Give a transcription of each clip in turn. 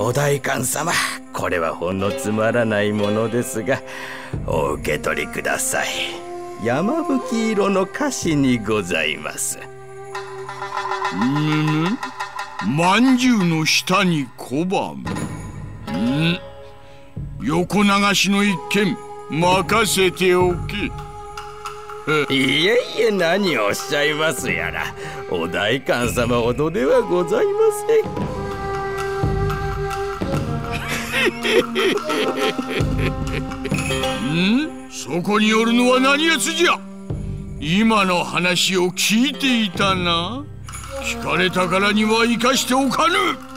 お代官様、これはほんのつまらないものですが、お受け取りください。山吹色の菓子にございます。 まんじゅうの下に小判。横流しの一件任せておけ。 いえいえ、何をおっしゃいますやら。お代官様ほどではございません。そこにおるのは何やつじゃ。今の話を聞いていたな。聞かれたからには生かしておかぬ。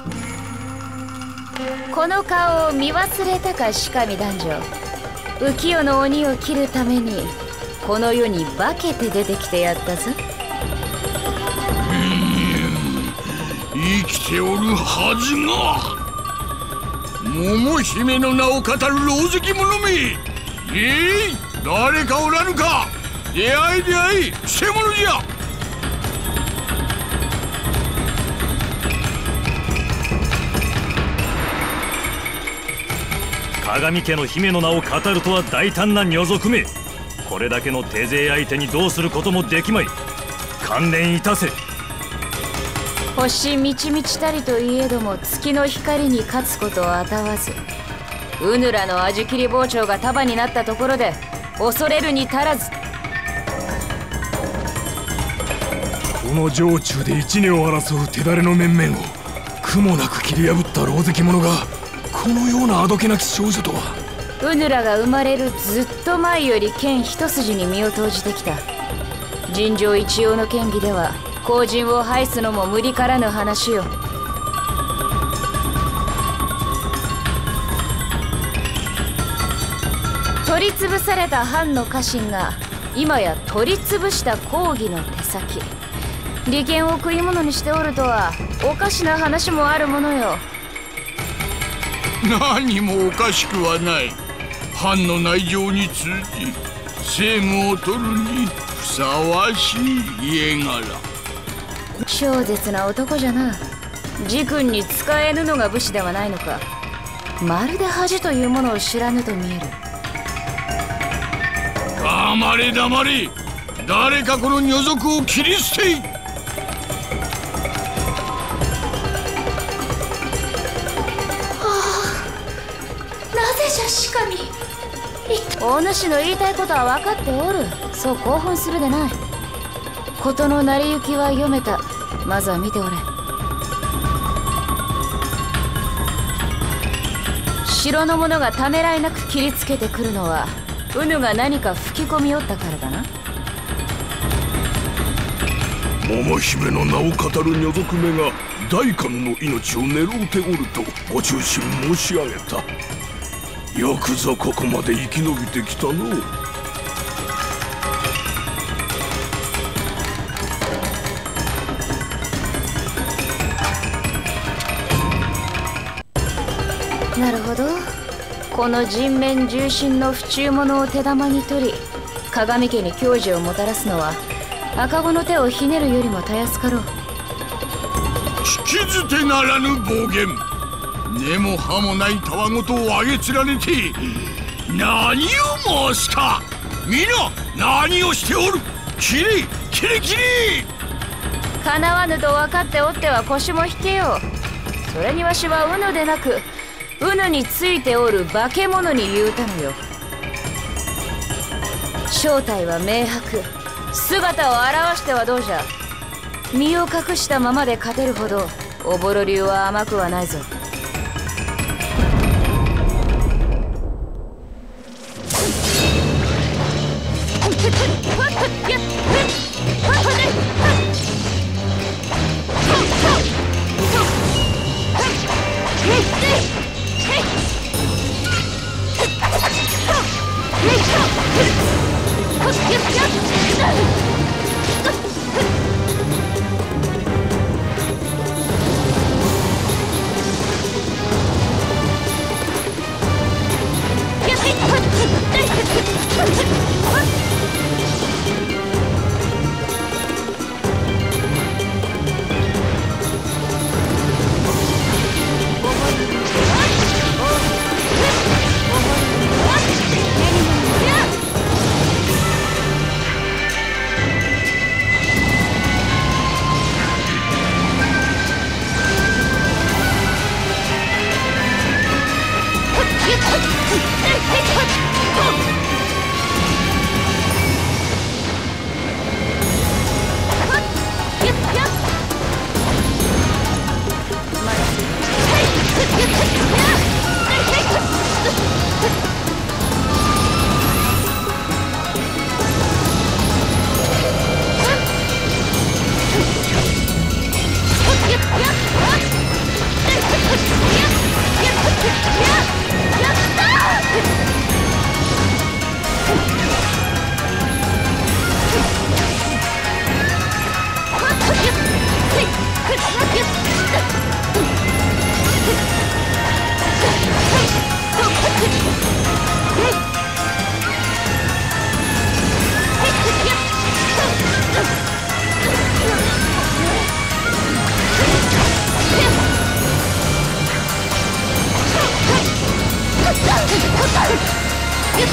この顔を見忘れたか、鹿見男女。浮世の鬼を切るためにこの世に化けて出てきてやったぞ。 生きておるはずが。桃姫の名を語る狼藉者め。誰かおらぬか。出会い出会い、くせ者じゃ。 鏡家の姫の名を語るとは大胆な女賊め。これだけの手勢相手にどうすることもできまい。観念いたせ。 星満ち満ちたりといえども、月の光に勝つことをあたわず、うぬらの味切り包丁が束になったところで恐れるに足らず。 この城中で一年を争う手だれの面々を苦もなく切り破った狼藉者がこのようなあどけなき少女とは。 うぬらが生まれるずっと前より剣一筋に身を投じてきた。尋常一様の剣技では後陣を排すのも無理からぬ話よ。取り潰された藩の家臣が今や取り潰した公儀の手先。利権を食い物にしておるとはおかしな話もあるものよ。 何もおかしくはない。藩の内情に通じ政務を取るにふさわしい家柄。 超絶な男じゃな。自君に使えぬのが武士ではないのか。まるで恥というものを知らぬと見える。 黙れ黙れ。誰かこの女賊を切り捨てい。 鹿見、お主の言いたいことは分かっておる。そう興奮するでない。事の成り行きは読めた。まずは見ておれ。城の者がためらいなく切りつけてくるのはうぬが何か吹き込みおったからだな。 桃姫の名を語る女賊めが代官の命を狙うておるとご忠臣申し上げた。よくぞここまで生き延びてきたのう。 なるほど。この人面重心の不忠者を手玉に取り鏡家に矜持をもたらすのは赤子の手をひねるよりもたやすかろう。 聞き捨てならぬ暴言。根も葉もないたわごとをあげつられて何を申すか。皆何をしておる。切れ切れ切れ。 かなわぬと分かっておっては腰も引けよう。それにわしはうぬでなくうぬについておる化け物に言うたのよ。正体は明白。姿を現してはどうじゃ。身を隠したままで勝てるほどおぼろ流は甘くはないぞ。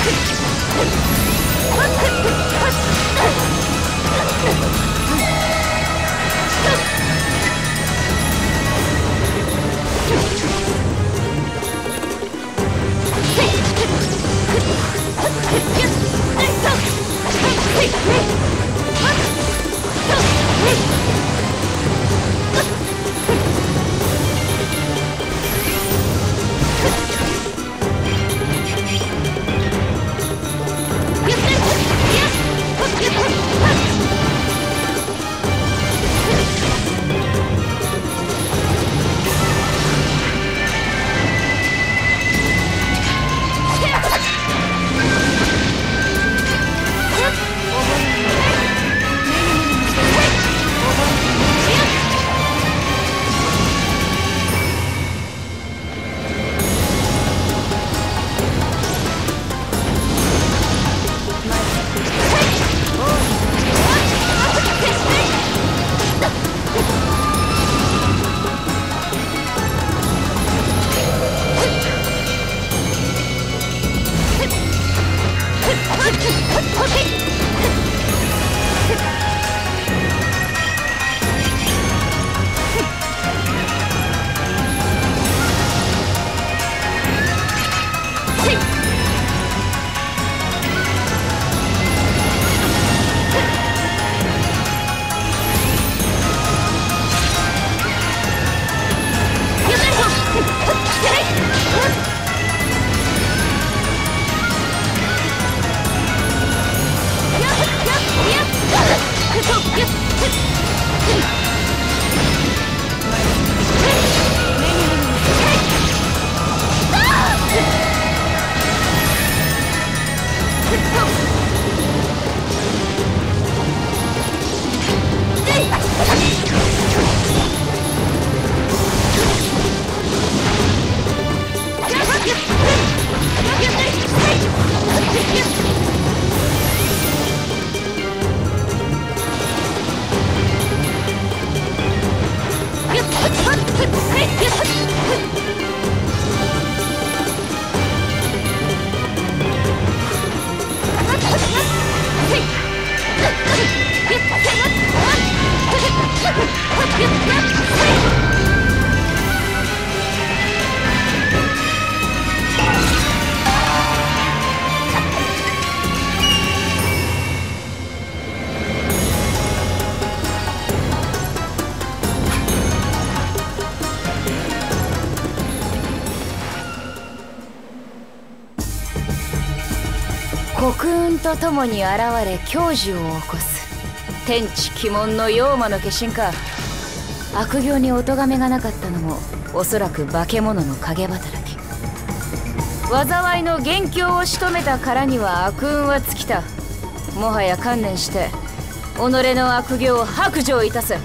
黒雲とともに現れ凶事を起こす天地鬼門の妖魔の化身か。悪行にお咎めがなかったのもおそらく化け物の影働き。災いの元凶を仕留めたからには悪運は尽きた。もはや観念して己の悪行を白状いたせ。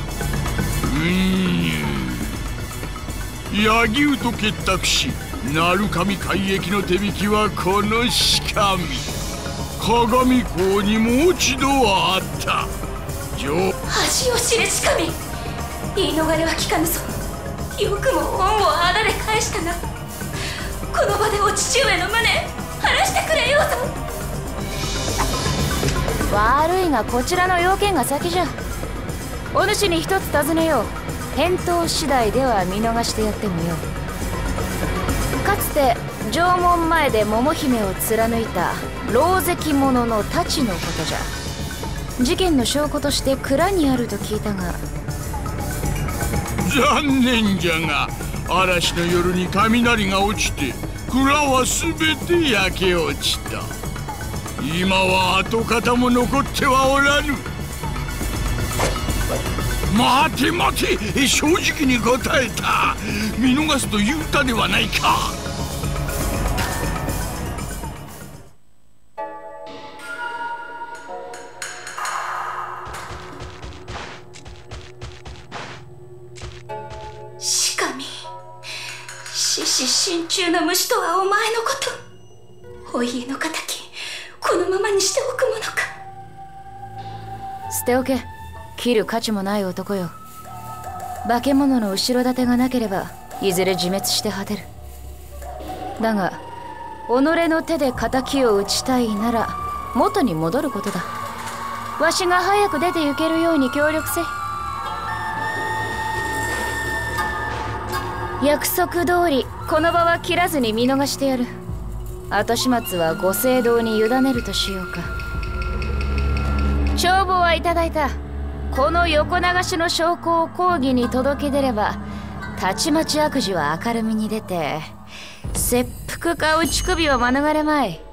柳生と結託し鳴神海域の手引きはこの鹿見。鏡港にもう一度はあった。 恥を知れ鹿見、言い逃れは聞かぬぞ。よくも恩をあだで返したな。この場でお父上の無念晴らしてくれようぞ。悪いがこちらの要件が先じゃ。お主に一つ尋ねよう。返答次第では見逃してやってもよい。かつて縄文前で桃姫を貫いた狼藉者の太刀のことじゃ。事件の証拠として蔵にあると聞いたが。 残念じゃが嵐の夜に雷が落ちて蔵は全て焼け落ちた。今は跡形も残ってはおらぬ。待て待て、正直に答えた。見逃すと言うたではないか。 鹿見、獅子心中の虫とはお前のこと。お家の敵このままにしておくものか。捨ておけ。切る価値もない男よ。化け物の後ろ盾がなければいずれ自滅して果てる。だが己の手で仇を討ちたいなら元に戻ることだ。わしが早く出て行けるように協力せい。約束通りこの場は切らずに見逃してやる。後始末はご政道に委ねるとしようか。帳簿はいただいた。この横流しの証拠を公儀に届け出れば、たちまち悪事は明るみに出て切腹か打ち首は免れまい。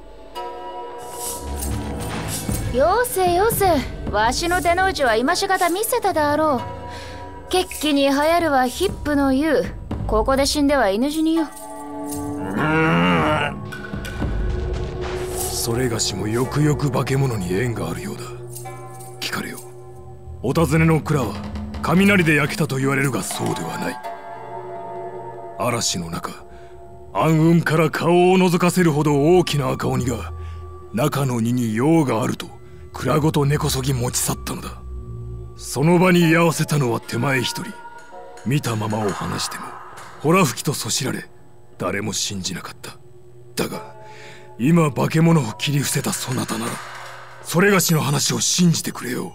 よせよせ、わしの手の内は今しがた見せたであろう。決起に流行るはヒップの言う、ここで死んでは犬死によ。 それがしもよくよく化け物に縁があるようだ。聞かれよ。お尋ねの蔵は雷で焼けたと言われるが、そうではない。嵐の中、暗雲から顔を覗かせるほど大きな赤鬼が中の荷に用があると蔵ごと根こそぎ持ち去ったのだ。その場に居合わせたのは手前一人。見たままを話してもほら吹きとそしられ、誰も信じなかった。だが今化け物を切り伏せたそなたなら、それがしの話を信じてくれよ。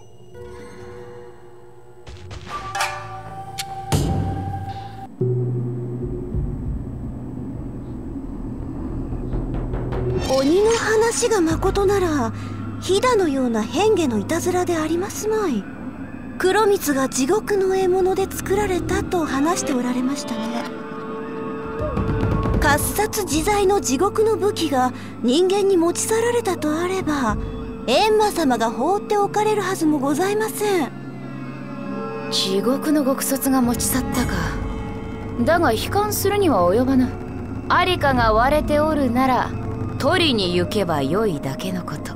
鬼の話がまことなら、飛騨のような変化のいたずらでありますまい。黒蜜が地獄の獲物で作られたと話しておられましたね。喝殺自在の地獄の武器が人間に持ち去られたとあれば、閻魔様が放っておかれるはずもございません。 地獄の極卒が持ち去ったか。だが悲観するには及ばぬ。ありかが割れておるなら取りに行けばよいだけのこと。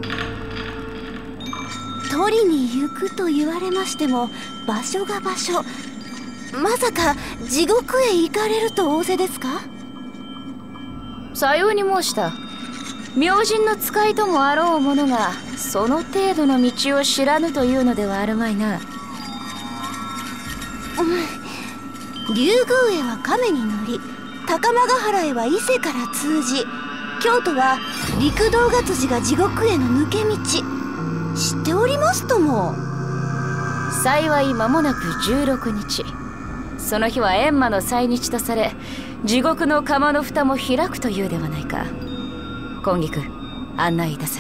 取りに行くと言われましても、場所が場所。まさか地獄へ行かれると仰せですか？ さように申した。明神の使いともあろう者がその程度の道を知らぬというのではあるまいな。 竜宮へは亀に乗り、高間ヶ原へは伊勢から通じ、京都は陸道が辻が地獄への抜け道。知っておりますとも。 幸い間もなく16日。その日は閻魔の祭日とされ、地獄の釜の蓋も開くというではないか。今菊、案内いたせ。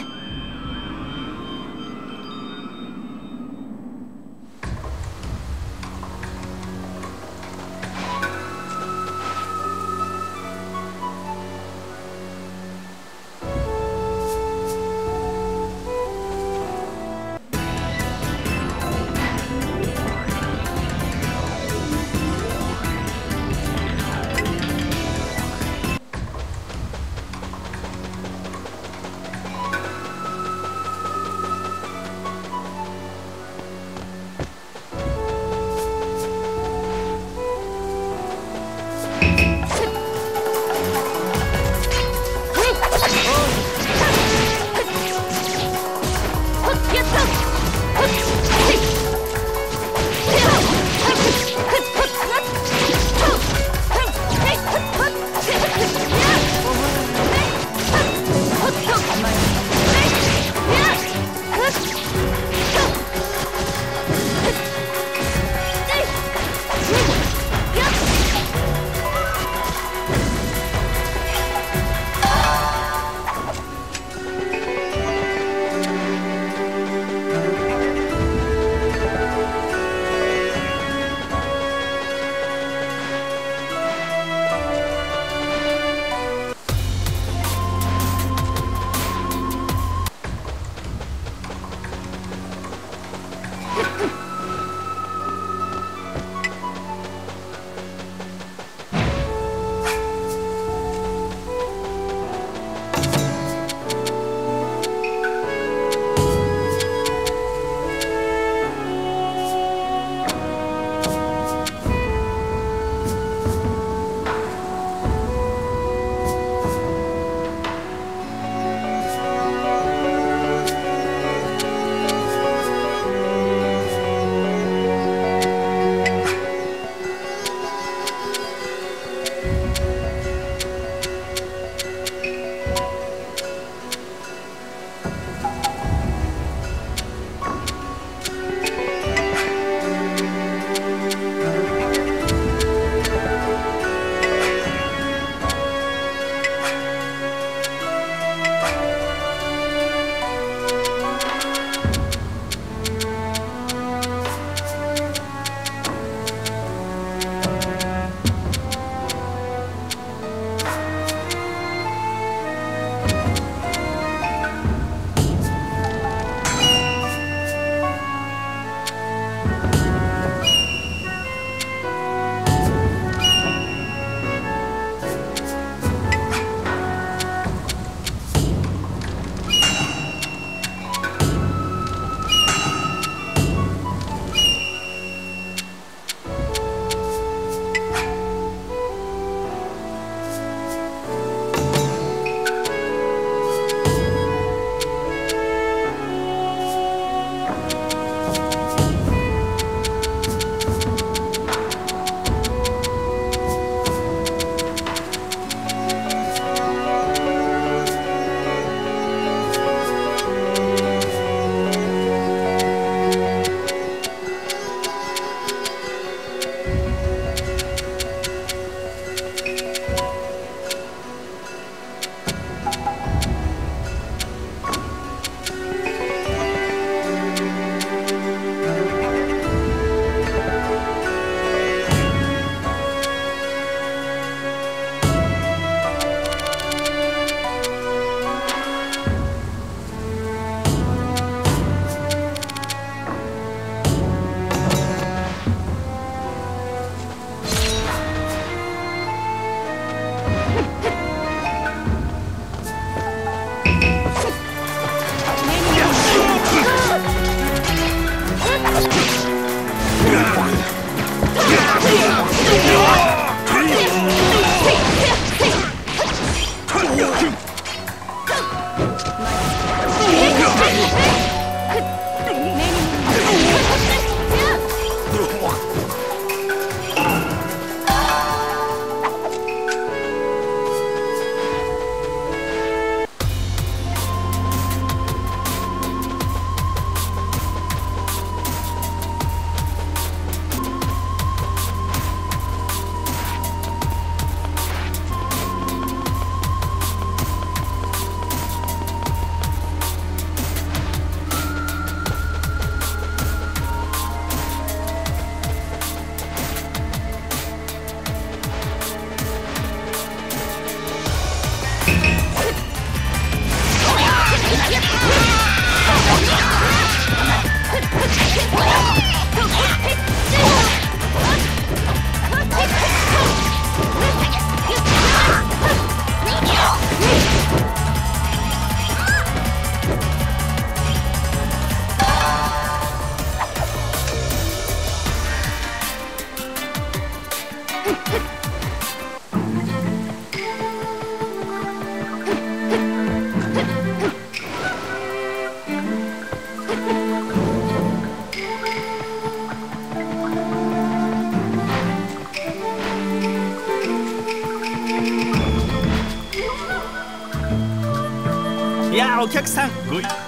いやお客さんご